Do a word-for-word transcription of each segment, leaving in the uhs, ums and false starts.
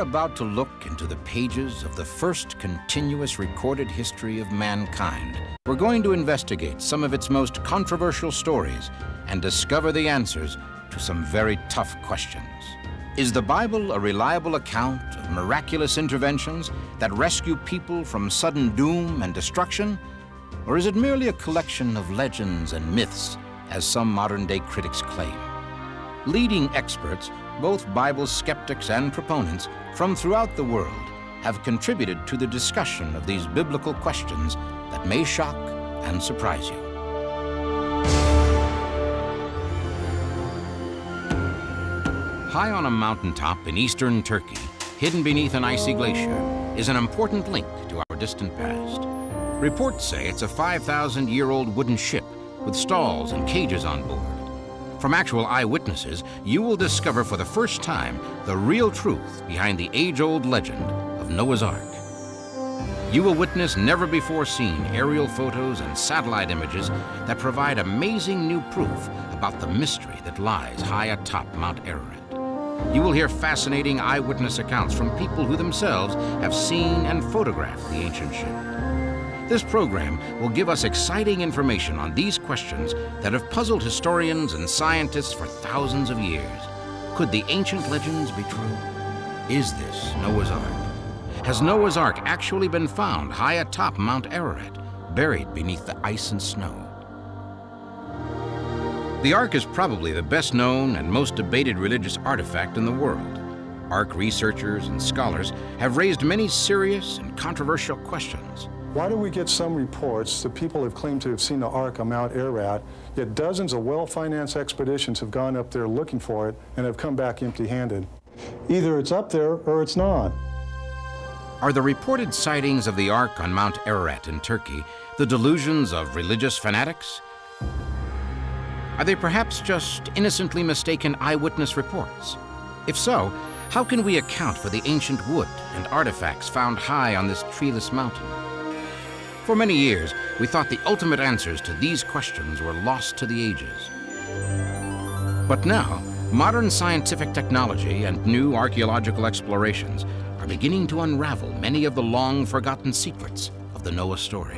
about to look into the pages of the first continuous recorded history of mankind. We're going to investigate some of its most controversial stories and discover the answers to some very tough questions. Is the Bible a reliable account of miraculous interventions that rescue people from sudden doom and destruction? Or is it merely a collection of legends and myths, as some modern-day critics claim? Leading experts, both Bible skeptics and proponents from throughout the world, have contributed to the discussion of these biblical questions that may shock and surprise you. High on a mountaintop in eastern Turkey, hidden beneath an icy glacier, is an important link to our distant past. Reports say it's a five thousand year old wooden ship with stalls and cages on board. From actual eyewitnesses, you will discover for the first time the real truth behind the age-old legend of Noah's Ark. You will witness never-before-seen aerial photos and satellite images that provide amazing new proof about the mystery that lies high atop Mount Ararat. You will hear fascinating eyewitness accounts from people who themselves have seen and photographed the ancient ship. This program will give us exciting information on these questions that have puzzled historians and scientists for thousands of years. Could the ancient legends be true? Is this Noah's Ark? Has Noah's Ark actually been found high atop Mount Ararat, buried beneath the ice and snow? The Ark is probably the best known and most debated religious artifact in the world. Ark researchers and scholars have raised many serious and controversial questions. Why do we get some reports that people have claimed to have seen the Ark on Mount Ararat, yet dozens of well-financed expeditions have gone up there looking for it and have come back empty-handed? Either it's up there or it's not. Are the reported sightings of the Ark on Mount Ararat in Turkey the delusions of religious fanatics? Are they perhaps just innocently mistaken eyewitness reports? If so, how can we account for the ancient wood and artifacts found high on this treeless mountain? For many years, we thought the ultimate answers to these questions were lost to the ages. But now, modern scientific technology and new archaeological explorations are beginning to unravel many of the long-forgotten secrets of the Noah story.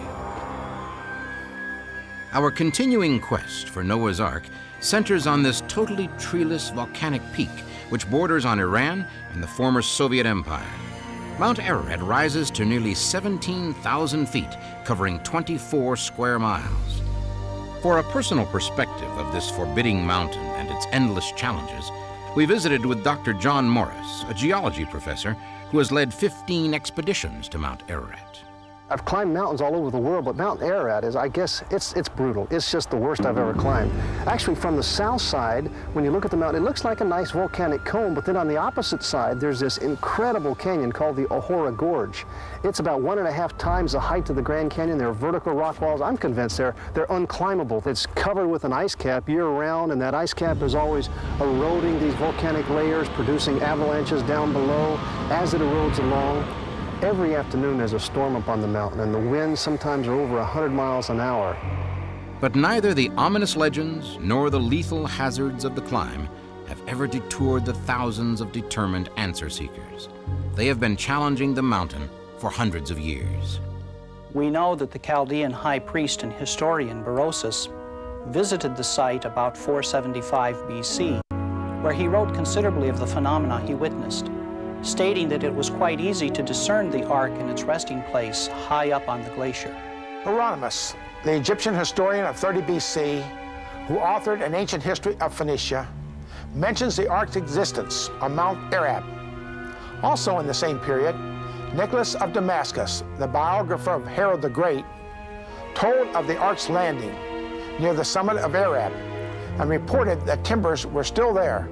Our continuing quest for Noah's Ark centers on this totally treeless volcanic peak which borders on Iran and the former Soviet Empire. Mount Ararat rises to nearly seventeen thousand feet, covering twenty-four square miles. For a personal perspective of this forbidding mountain and its endless challenges, we visited with Doctor John Morris, a geology professor who has led fifteen expeditions to Mount Ararat. I've climbed mountains all over the world, but Mount Ararat is, I guess, it's, it's brutal. It's just the worst I've ever climbed. Actually, from the south side, when you look at the mountain, it looks like a nice volcanic cone, but then on the opposite side, there's this incredible canyon called the Ohora Gorge. It's about one and a half times the height of the Grand Canyon. There are vertical rock walls. I'm convinced they're, they're unclimbable. It's covered with an ice cap year-round, and that ice cap is always eroding these volcanic layers, producing avalanches down below as it erodes along. Every afternoon there's a storm up on the mountain, and the winds sometimes are over one hundred miles an hour. But neither the ominous legends nor the lethal hazards of the climb have ever detoured the thousands of determined answer seekers. They have been challenging the mountain for hundreds of years. We know that the Chaldean high priest and historian Berosus visited the site about four seventy-five B C, where he wrote considerably of the phenomena he witnessed, stating that it was quite easy to discern the Ark in its resting place high up on the glacier. Hieronymus, the Egyptian historian of thirty B C, who authored an ancient history of Phoenicia, mentions the Ark's existence on Mount Ararat. Also in the same period, Nicholas of Damascus, the biographer of Herod the Great, told of the Ark's landing near the summit of Ararat and reported that timbers were still there.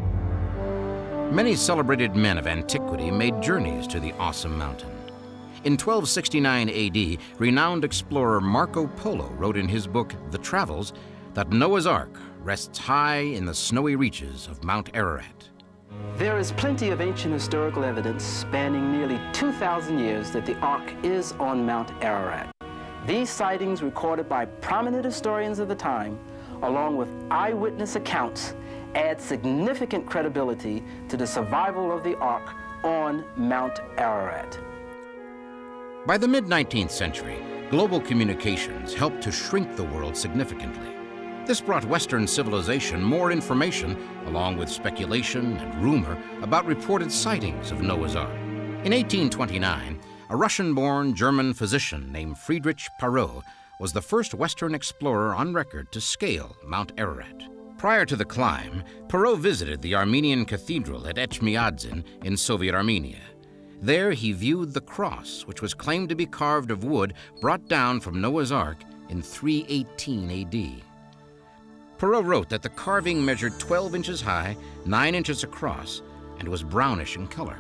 Many celebrated men of antiquity made journeys to the awesome mountain. In twelve sixty-nine A D, renowned explorer Marco Polo wrote in his book, The Travels, that Noah's Ark rests high in the snowy reaches of Mount Ararat. There is plenty of ancient historical evidence spanning nearly two thousand years that the Ark is on Mount Ararat. These sightings, recorded by prominent historians of the time, along with eyewitness accounts, add significant credibility to the survival of the Ark on Mount Ararat. By the mid nineteenth century, global communications helped to shrink the world significantly. This brought Western civilization more information, along with speculation and rumor about reported sightings of Noah's Ark. In eighteen twenty-nine, a Russian-born German physician named Friedrich Perot was the first Western explorer on record to scale Mount Ararat. Prior to the climb, Perot visited the Armenian cathedral at Etchmiadzin in Soviet Armenia. There he viewed the cross, which was claimed to be carved of wood brought down from Noah's Ark in three eighteen A D. Perot wrote that the carving measured twelve inches high, nine inches across, and was brownish in color.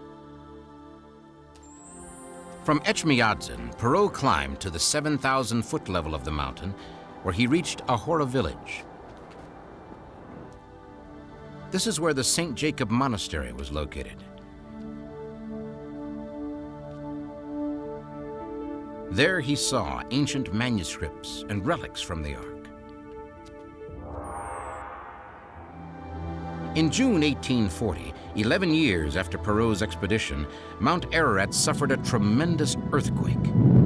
From Etchmiadzin, Perot climbed to the seven thousand foot level of the mountain, where he reached Ahura village. This is where the Saint Jacob Monastery was located. There he saw ancient manuscripts and relics from the Ark. In June eighteen forty, eleven years after Perot's expedition, Mount Ararat suffered a tremendous earthquake.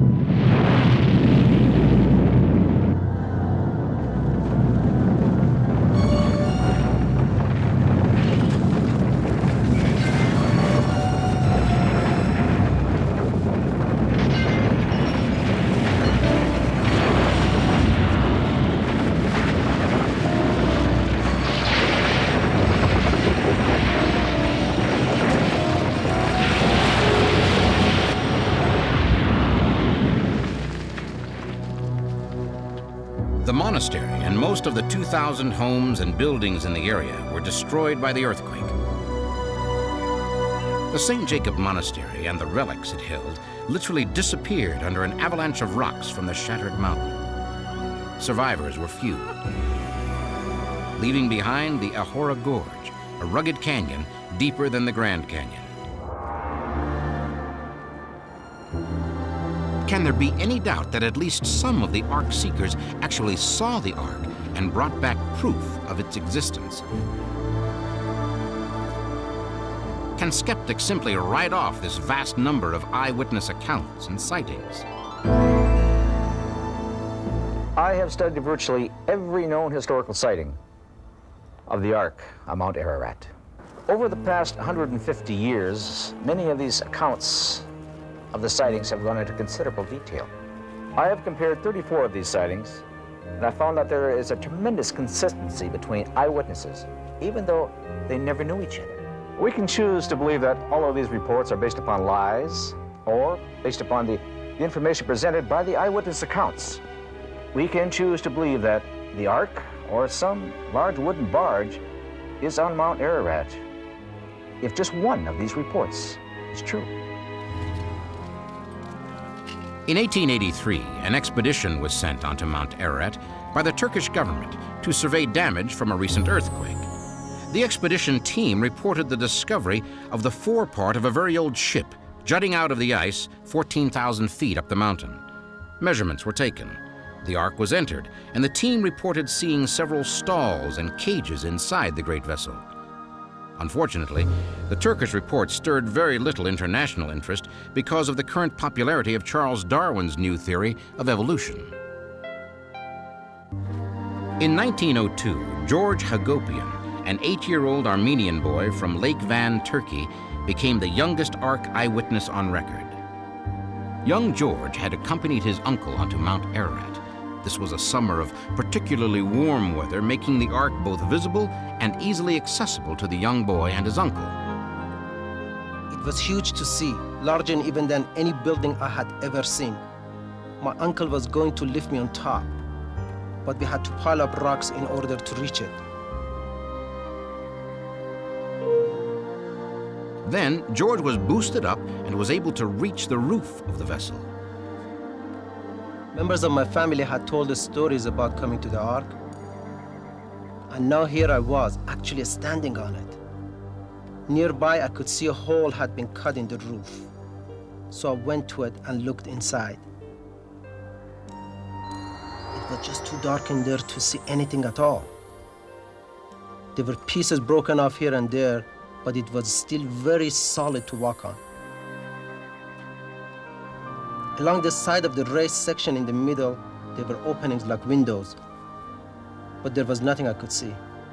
The monastery and most of the two thousand homes and buildings in the area were destroyed by the earthquake. The Saint Jacob Monastery and the relics it held literally disappeared under an avalanche of rocks from the shattered mountain. Survivors were few, leaving behind the Ahura Gorge, a rugged canyon deeper than the Grand Canyon. Can there be any doubt that at least some of the Ark seekers actually saw the Ark and brought back proof of its existence? Can skeptics simply write off this vast number of eyewitness accounts and sightings? I have studied virtually every known historical sighting of the Ark on Mount Ararat. Over the past one hundred fifty years, many of these accounts of the sightings have gone into considerable detail. I have compared thirty-four of these sightings, and I found that there is a tremendous consistency between eyewitnesses, even though they never knew each other. We can choose to believe that all of these reports are based upon lies, or based upon the, the information presented by the eyewitness accounts. We can choose to believe that the Ark, or some large wooden barge, is on Mount Ararat, if just one of these reports is true. In eighteen eighty-three, an expedition was sent onto Mount Ararat by the Turkish government to survey damage from a recent earthquake. The expedition team reported the discovery of the forepart of a very old ship jutting out of the ice fourteen thousand feet up the mountain. Measurements were taken. The Ark was entered, and the team reported seeing several stalls and cages inside the great vessel. Unfortunately, the Turkish report stirred very little international interest because of the current popularity of Charles Darwin's new theory of evolution. In nineteen oh two, George Hagopian, an eight-year-old Armenian boy from Lake Van, Turkey, became the youngest Ark eyewitness on record. Young George had accompanied his uncle onto Mount Ararat. This was a summer of particularly warm weather, making the Ark both visible and easily accessible to the young boy and his uncle. It was huge to see, larger even than any building I had ever seen. My uncle was going to lift me on top, but we had to pile up rocks in order to reach it. Then George was boosted up and was able to reach the roof of the vessel. Members of my family had told us stories about coming to the Ark. And now here I was, actually standing on it. Nearby, I could see a hole had been cut in the roof. So I went to it and looked inside. It was just too dark in there to see anything at all. There were pieces broken off here and there, but it was still very solid to walk on. Along the side of the raised section in the middle, there were openings like windows, but there was nothing I could see.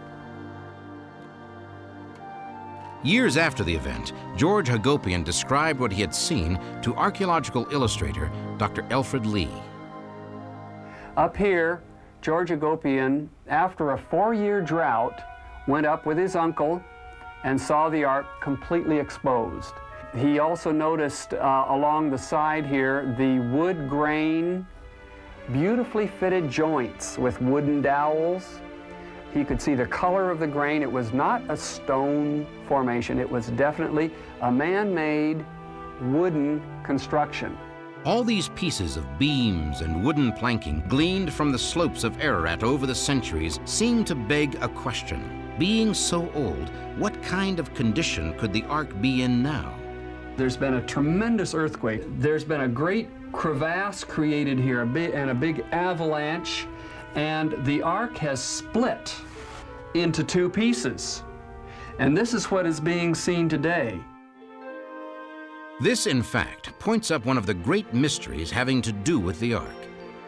Years after the event, George Hagopian described what he had seen to archaeological illustrator Doctor Alfred Lee. Up here, George Hagopian, after a four-year drought, went up with his uncle and saw the Ark completely exposed. He also noticed uh, along the side here the wood grain, beautifully fitted joints with wooden dowels. He could see the color of the grain. It was not a stone formation. It was definitely a man-made wooden construction. All these pieces of beams and wooden planking gleaned from the slopes of Ararat over the centuries seem to beg a question. Being so old, what kind of condition could the Ark be in now? There's been a tremendous earthquake. There's been a great crevasse created here, a big, and a big avalanche, and the Ark has split into two pieces. And this is what is being seen today. This, in fact, points up one of the great mysteries having to do with the Ark.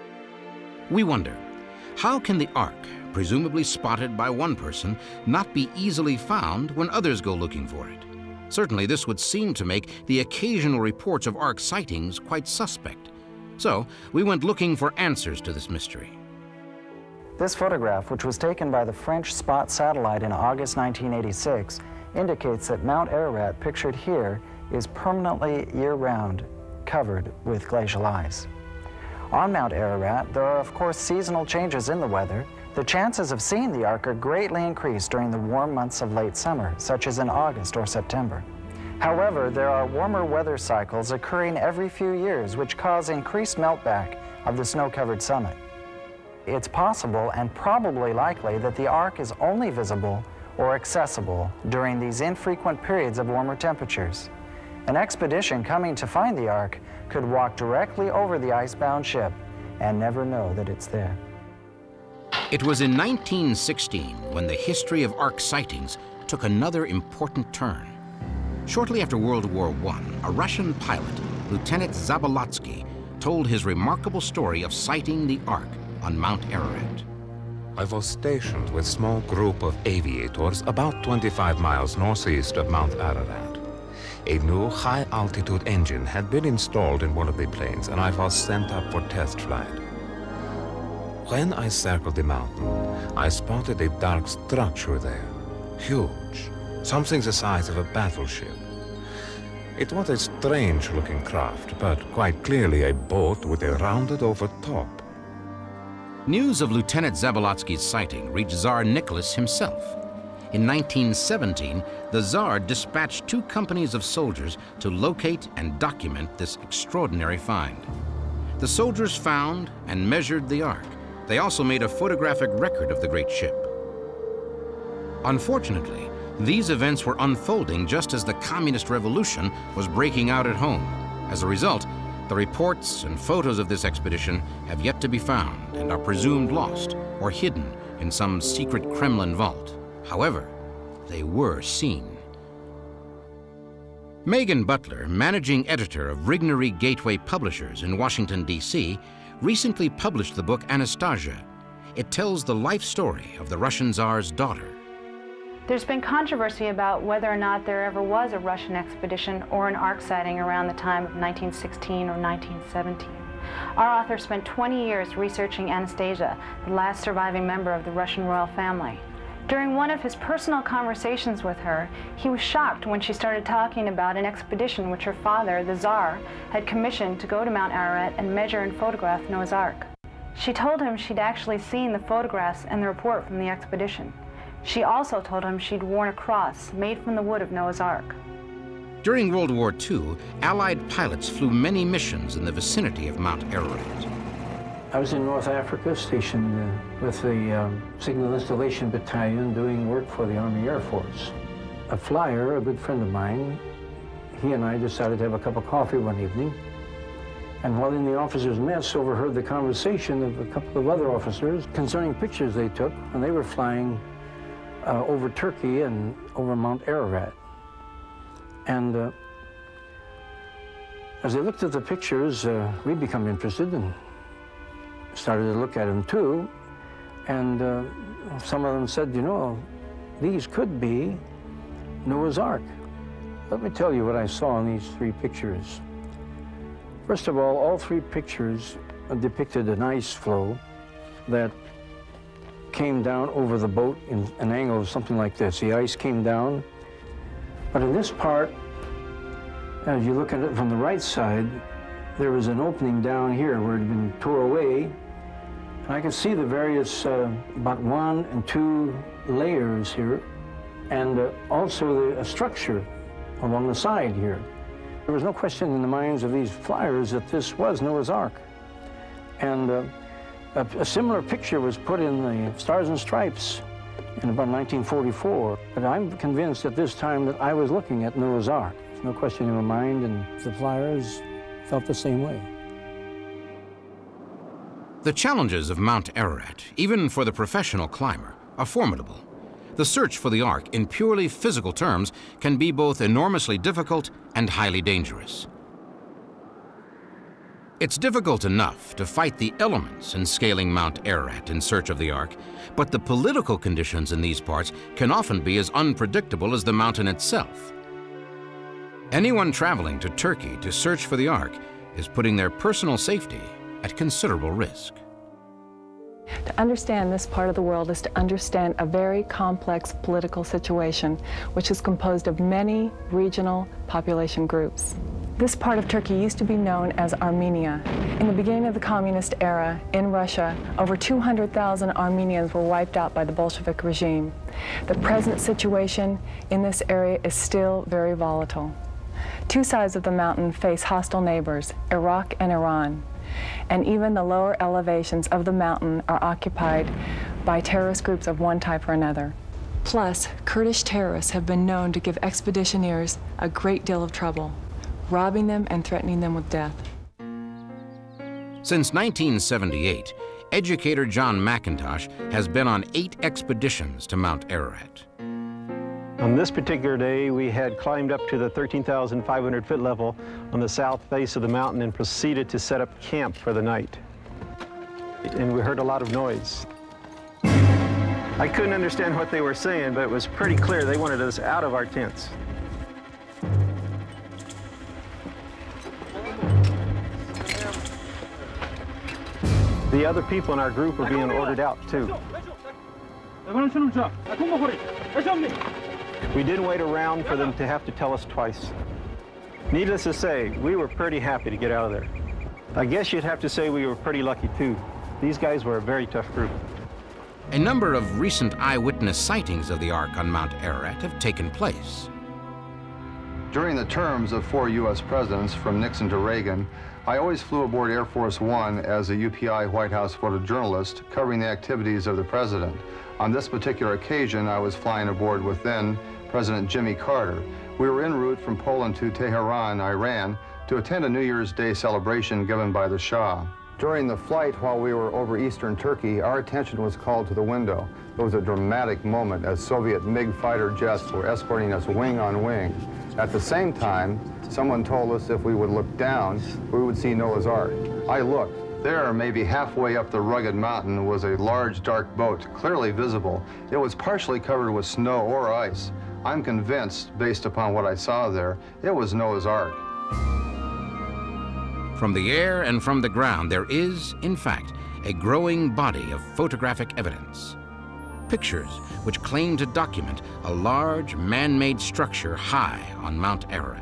We wonder, how can the Ark, presumably spotted by one person, not be easily found when others go looking for it? Certainly, this would seem to make the occasional reports of Ark sightings quite suspect. So, we went looking for answers to this mystery. This photograph, which was taken by the French Spot satellite in August nineteen eighty-six, indicates that Mount Ararat, pictured here, is permanently year-round covered with glacial ice. On Mount Ararat, there are of course seasonal changes in the weather. The chances of seeing the Ark are greatly increased during the warm months of late summer, such as in August or September. However, there are warmer weather cycles occurring every few years which cause increased meltback of the snow-covered summit. It's possible and probably likely that the Ark is only visible or accessible during these infrequent periods of warmer temperatures. An expedition coming to find the Ark could walk directly over the icebound ship and never know that it's there. It was in nineteen sixteen when the history of Ark sightings took another important turn. Shortly after World War One, a Russian pilot, Lieutenant Zabolotsky, told his remarkable story of sighting the Ark on Mount Ararat. I was stationed with a small group of aviators about twenty-five miles northeast of Mount Ararat. A new high-altitude engine had been installed in one of the planes, and I was sent up for test flight. When I circled the mountain, I spotted a dark structure there, huge, something the size of a battleship. It was a strange-looking craft, but quite clearly a boat with a rounded-over top. News of Lieutenant Zabolotsky's sighting reached Tsar Nicholas himself. In nineteen seventeen, the Tsar dispatched two companies of soldiers to locate and document this extraordinary find. The soldiers found and measured the Ark. They also made a photographic record of the great ship. Unfortunately, these events were unfolding just as the Communist Revolution was breaking out at home. As a result, the reports and photos of this expedition have yet to be found and are presumed lost or hidden in some secret Kremlin vault. However, they were seen. Megan Butler, managing editor of Regnery Gateway Publishers in Washington, D C, recently published the book Anastasia. It tells the life story of the Russian Tsar's daughter. There's been controversy about whether or not there ever was a Russian expedition or an Ark sighting around the time of nineteen sixteen or nineteen seventeen. Our author spent twenty years researching Anastasia, the last surviving member of the Russian royal family. During one of his personal conversations with her, he was shocked when she started talking about an expedition which her father, the Tsar, had commissioned to go to Mount Ararat and measure and photograph Noah's Ark. She told him she'd actually seen the photographs and the report from the expedition. She also told him she'd worn a cross made from the wood of Noah's Ark. During World War Two, Allied pilots flew many missions in the vicinity of Mount Ararat. I was in North Africa, stationed uh, with the um, Signal Installation Battalion doing work for the Army Air Force. A flyer, a good friend of mine, he and I decided to have a cup of coffee one evening. And while in the officers' mess, overheard the conversation of a couple of other officers concerning pictures they took when they were flying uh, over Turkey and over Mount Ararat. And uh, as I looked at the pictures, uh, we become interested and started to look at them too. And uh, some of them said, you know, these could be Noah's Ark. Let me tell you what I saw in these three pictures. First of all, all three pictures depicted an ice flow that came down over the boat in an angle of something like this. The ice came down, but in this part, as you look at it from the right side, there was an opening down here where it had been tore away. And I could see the various, uh, about one and two layers here, and uh, also the, a structure along the side here. There was no question in the minds of these flyers that this was Noah's Ark. And uh, a, a similar picture was put in the Stars and Stripes in about nineteen forty-four. But I'm convinced at this time that I was looking at Noah's Ark. There's no question in my mind, and the flyers felt the same way. The challenges of Mount Ararat, even for the professional climber, are formidable. The search for the Ark, in purely physical terms, can be both enormously difficult and highly dangerous. It's difficult enough to fight the elements in scaling Mount Ararat in search of the Ark, but the political conditions in these parts can often be as unpredictable as the mountain itself. Anyone traveling to Turkey to search for the Ark is putting their personal safety at considerable risk. To understand this part of the world is to understand a very complex political situation, which is composed of many regional population groups. This part of Turkey used to be known as Armenia. In the beginning of the communist era in Russia, over two hundred thousand Armenians were wiped out by the Bolshevik regime. The present situation in this area is still very volatile. Two sides of the mountain face hostile neighbors, Iraq and Iran. And even the lower elevations of the mountain are occupied by terrorist groups of one type or another. Plus, Kurdish terrorists have been known to give expeditioneers a great deal of trouble, robbing them and threatening them with death. Since nineteen seventy-eight, educator John McIntosh has been on eight expeditions to Mount Ararat. On this particular day, we had climbed up to the thirteen thousand five hundred foot level on the south face of the mountain and proceeded to set up camp for the night. And we heard a lot of noise. I couldn't understand what they were saying, but it was pretty clear they wanted us out of our tents. The other people in our group were being ordered out, too. We didn't wait around for them to have to tell us twice. Needless to say, we were pretty happy to get out of there. I guess you'd have to say we were pretty lucky, too. These guys were a very tough group. A number of recent eyewitness sightings of the Ark on Mount Ararat have taken place. During the terms of four U S presidents, from Nixon to Reagan, I always flew aboard Air Force One as a U P I White House photojournalist covering the activities of the president. On this particular occasion, I was flying aboard with then President Jimmy Carter. We were en route from Poland to Tehran, Iran, to attend a New Year's Day celebration given by the Shah. During the flight while we were over eastern Turkey, our attention was called to the window. It was a dramatic moment as Soviet MiG fighter jets were escorting us wing on wing. At the same time, someone told us if we would look down, we would see Noah's Ark. I looked. There, maybe halfway up the rugged mountain, was a large dark boat, clearly visible. It was partially covered with snow or ice. I'm convinced, based upon what I saw there, it was Noah's Ark. From the air and from the ground, there is, in fact, a growing body of photographic evidence. Pictures which claim to document a large man-made structure high on Mount Ararat.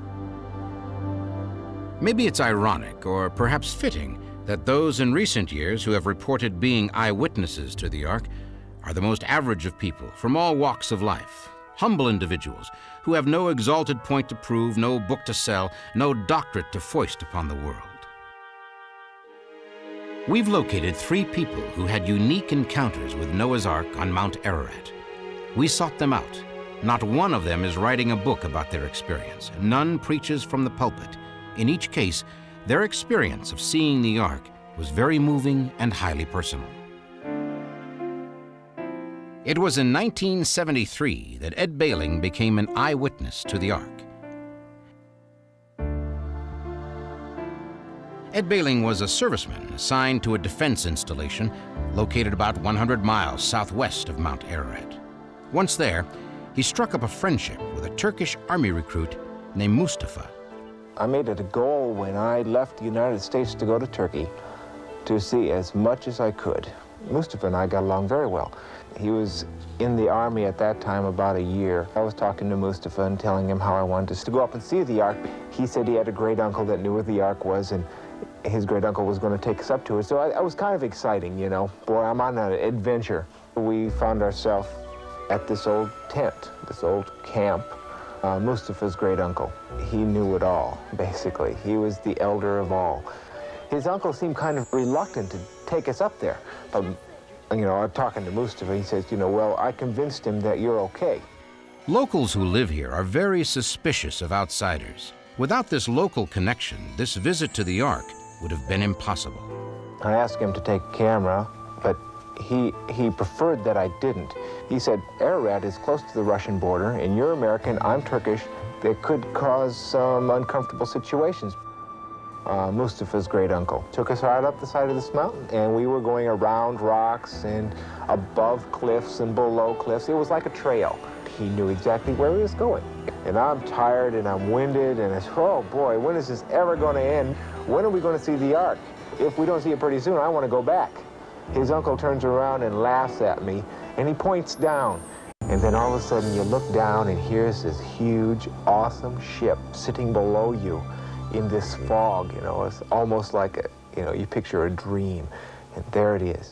Maybe it's ironic, or perhaps fitting, that those in recent years who have reported being eyewitnesses to the Ark are the most average of people from all walks of life, humble individuals who have no exalted point to prove, no book to sell, no doctorate to foist upon the world. We've located three people who had unique encounters with Noah's Ark on Mount Ararat. We sought them out. Not one of them is writing a book about their experience. None preaches from the pulpit. In each case, their experience of seeing the Ark was very moving and highly personal. It was in nineteen seventy-three that Ed Behling became an eyewitness to the Ark. Ed Behling was a serviceman assigned to a defense installation located about one hundred miles southwest of Mount Ararat. Once there, he struck up a friendship with a Turkish army recruit named Mustafa. I made it a goal when I left the United States to go to Turkey to see as much as I could. Mustafa and I got along very well. He was in the army at that time about a year. I was talking to Mustafa and telling him how I wanted us to go up and see the Ark. He said he had a great uncle that knew where the Ark was, and his great uncle was going to take us up to it. So I, I was kind of exciting, you know. Boy, I'm on an adventure. We found ourselves at this old tent, this old camp. Uh, Mustafa's great uncle. He knew it all, basically. He was the elder of all. His uncle seemed kind of reluctant to take us up there. But, you know, I'm talking to Mustafa, he says, you know, well, I convinced him that you're okay. Locals who live here are very suspicious of outsiders. Without this local connection, this visit to the Ark would have been impossible. I asked him to take a camera, but he, he preferred that I didn't. He said, Ararat is close to the Russian border, and you're American, I'm Turkish. That could cause some uncomfortable situations. Uh, Mustafa's great uncle took us right up the side of this mountain, and we were going around rocks and above cliffs and below cliffs. It was like a trail. He knew exactly where he was going. And I'm tired and I'm winded, and it's, oh boy, when is this ever going to end? When are we going to see the Ark? If we don't see it pretty soon, I want to go back. His uncle turns around and laughs at me, and he points down. And then all of a sudden you look down, and here's this huge, awesome ship sitting below you in this fog. You know, it's almost like a, you know, you picture a dream, and there it is.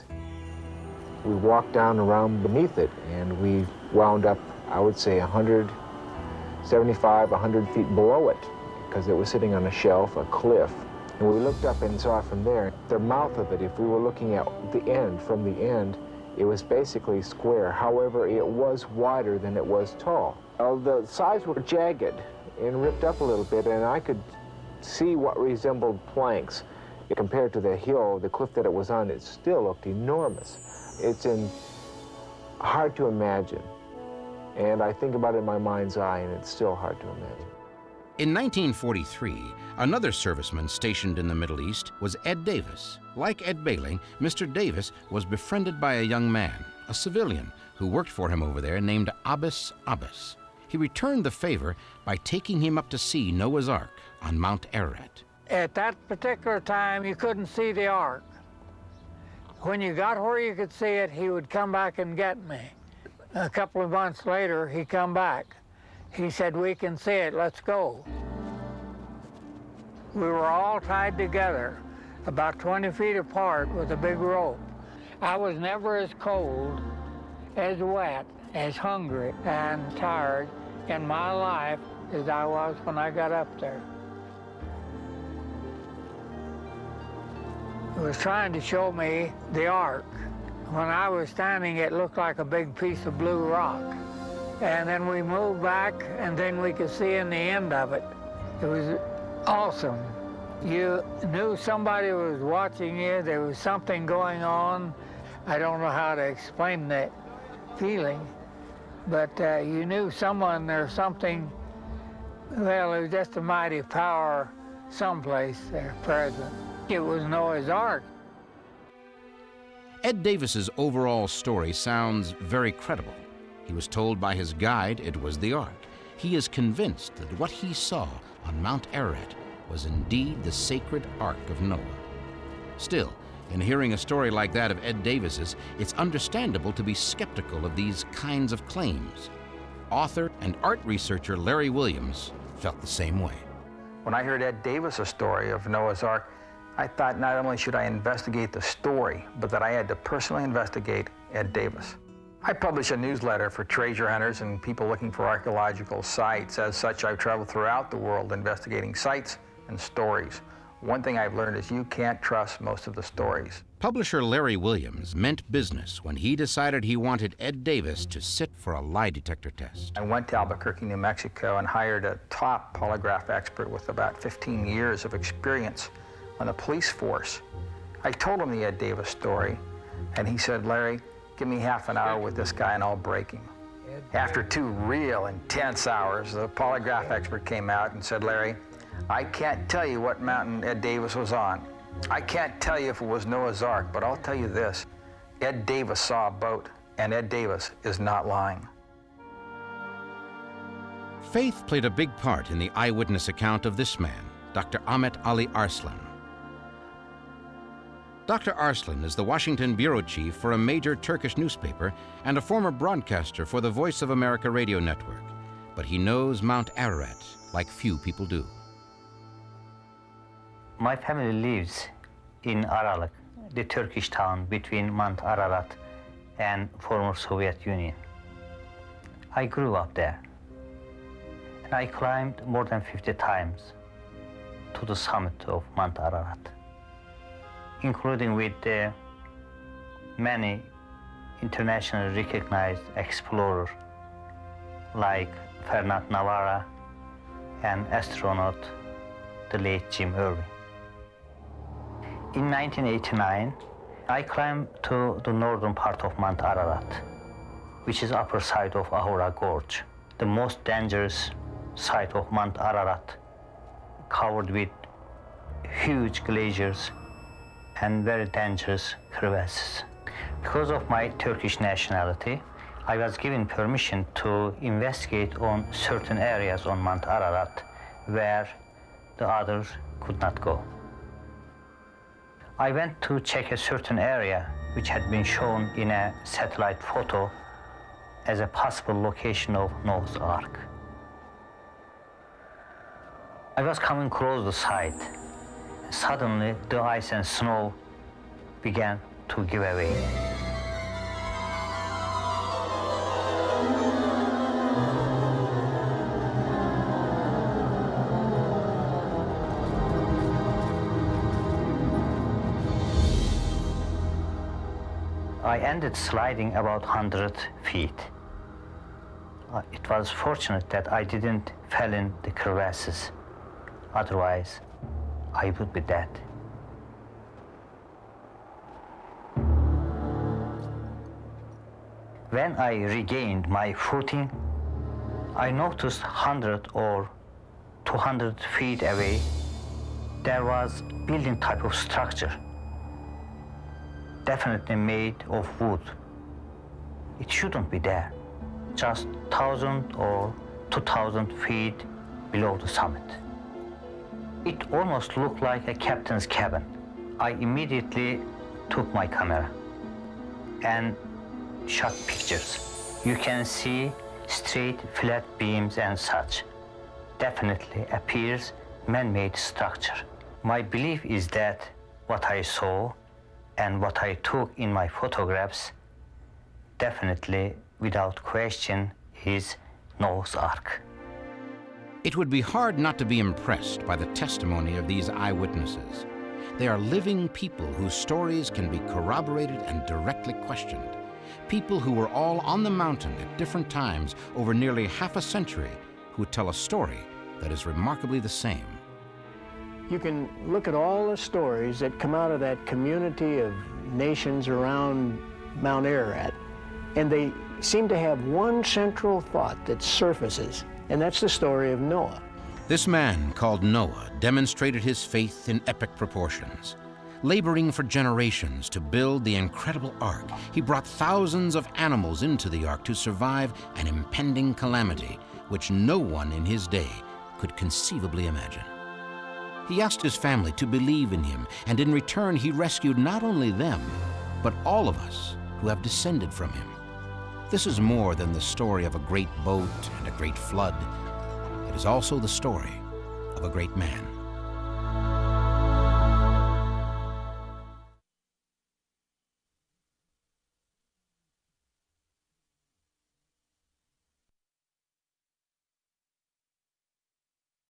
We walked down around beneath it, and we wound up, I would say, one hundred seventy-five, one hundred feet below it, because it was sitting on a shelf, a cliff. And we looked up and saw it from there. The mouth of it, if we were looking at the end, from the end, it was basically square. However, it was wider than it was tall. Uh, the sides were jagged and ripped up a little bit, and I could see what resembled planks. Compared to the hill, the cliff that it was on, it still looked enormous. It's in, hard to imagine. And I think about it in my mind's eye, and it's still hard to imagine. In nineteen forty-three, another serviceman stationed in the Middle East was Ed Davis. Like Ed Behling, Mister Davis was befriended by a young man, a civilian, who worked for him over there named Abbas Abbas. He returned the favor by taking him up to see Noah's Ark on Mount Ararat. At that particular time, you couldn't see the Ark. When you got where you could see it, he would come back and get me. A couple of months later, he come back. He said, we can see it, let's go. We were all tied together, about twenty feet apart with a big rope. I was never as cold, as wet, as hungry and tired in my life as I was when I got up there. It was trying to show me the Ark. When I was standing, it looked like a big piece of blue rock. And then we moved back, and then we could see in the end of it. It was awesome. You knew somebody was watching you. There was something going on. I don't know how to explain that feeling, but uh, you knew someone or something. Well, it was just a mighty power someplace there present. It was Noah's Ark. Ed Davis's overall story sounds very credible. He was told by his guide it was the Ark. He is convinced that what he saw on Mount Ararat was indeed the sacred Ark of Noah. Still, in hearing a story like that of Ed Davis's, it's understandable to be skeptical of these kinds of claims. Author and art researcher Larry Williams felt the same way. When I heard Ed Davis's story of Noah's Ark, I thought not only should I investigate the story, but that I had to personally investigate Ed Davis. I publish a newsletter for treasure hunters and people looking for archaeological sites. As such, I've traveled throughout the world investigating sites and stories. One thing I've learned is you can't trust most of the stories. Publisher Larry Williams meant business when he decided he wanted Ed Davis to sit for a lie detector test. I went to Albuquerque, New Mexico, and hired a top polygraph expert with about fifteen years of experience on the police force. I told him the Ed Davis story, and he said, Larry, give me half an hour with this guy and I'll break him. After two real intense hours, the polygraph expert came out and said, Larry, I can't tell you what mountain Ed Davis was on. I can't tell you if it was Noah's Ark, but I'll tell you this. Ed Davis saw a boat, and Ed Davis is not lying. Faith played a big part in the eyewitness account of this man, Doctor Ahmet Ali Arslan. Doctor Arslan is the Washington bureau chief for a major Turkish newspaper and a former broadcaster for the Voice of America radio network. But he knows Mount Ararat like few people do. My family lives in Aralık, the Turkish town between Mount Ararat and former Soviet Union. I grew up there, and I climbed more than fifty times to the summit of Mount Ararat, including with uh, many internationally recognized explorers like Fernand Navarra and astronaut the late Jim Irwin. In nineteen eighty-nine, I climbed to the northern part of Mount Ararat, which is upper side of Ahura Gorge, the most dangerous site of Mount Ararat, covered with huge glaciers and very dangerous crevasses. Because of my Turkish nationality, I was given permission to investigate on certain areas on Mount Ararat where the others could not go. I went to check a certain area which had been shown in a satellite photo as a possible location of Noah's Ark. I was coming close to the site. Suddenly, the ice and snow began to give away. I ended sliding about one hundred feet. Uh, it was fortunate that I didn't fall in the crevasses. Otherwise, I would be dead. When I regained my footing, I noticed one hundred or two hundred feet away, there was a building type of structure, definitely made of wood. It shouldn't be there, just one thousand or two thousand feet below the summit. It almost looked like a captain's cabin. I immediately took my camera and shot pictures. You can see straight, flat beams and such. Definitely appears man-made structure. My belief is that what I saw and what I took in my photographs definitely, without question, is Noah's Ark. It would be hard not to be impressed by the testimony of these eyewitnesses. They are living people whose stories can be corroborated and directly questioned. People who were all on the mountain at different times over nearly half a century who tell a story that is remarkably the same. You can look at all the stories that come out of that community of nations around Mount Ararat, and they seem to have one central thought that surfaces, and that's the story of Noah. This man, called Noah, demonstrated his faith in epic proportions. Laboring for generations to build the incredible ark, he brought thousands of animals into the ark to survive an impending calamity which no one in his day could conceivably imagine. He asked his family to believe in him, and in return he rescued not only them, but all of us who have descended from him. This is more than the story of a great boat and a great flood. It is also the story of a great man.